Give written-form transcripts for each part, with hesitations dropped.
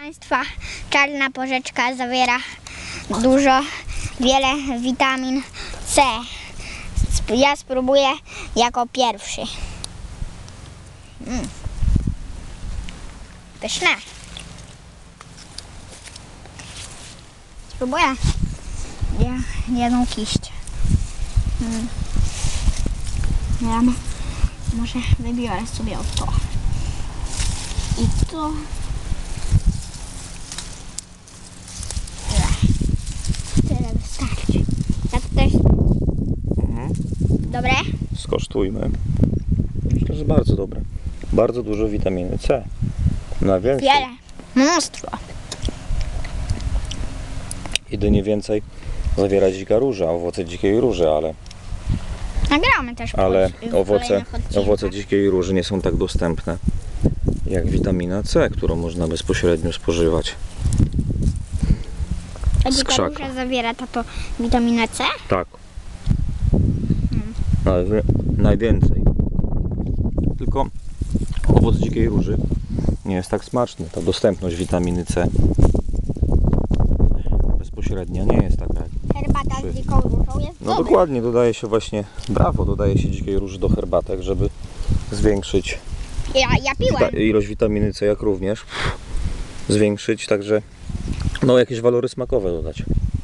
Państwa, czarna porzeczka zawiera wiele witamin C. Ja spróbuję jako pierwszy. Pyszne. Spróbuję jedną kiść. Ja może wybiorę sobie o to. I to. Tyle wystarczy. Ja to też. Dobre? Skosztujmy. Myślę, że bardzo dobre. Bardzo dużo witaminy C. Na więcej. Wiele. Mnóstwo. Jedynie więcej zawiera dzika róża, owoce dzikiej róży, Nagramy też ale w kolejnych odcinkach. owoce dzikiej róży nie są tak dostępne jak witamina C, którą można bezpośrednio spożywać. A z dzika krzaka. róża zawiera to witaminę C? Tak. Najwięcej. Tylko owoc dzikiej róży nie jest tak smaczny. Ta dostępność witaminy C bezpośrednia nie jest taka. Herbata z dziką różą jest No dobra. dokładnie, dodaje się właśnie, dodaje się dzikiej róży do herbatek, żeby zwiększyć Ja piłem. ilość witaminy C, jak również zwiększyć, także no jakieś walory smakowe dodać.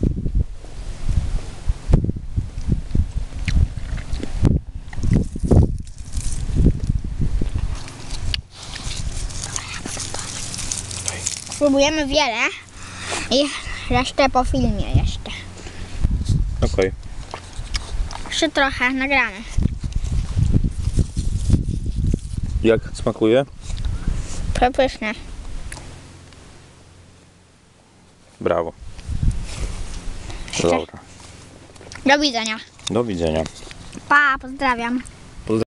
Spróbujemy wiele i resztę po filmie jeszcze. Okej. Jeszcze trochę nagramy. Jak smakuje? Przepyszne. Brawo. Jeszcze. Dobra. Do widzenia. Do widzenia. Pa, pozdrawiam.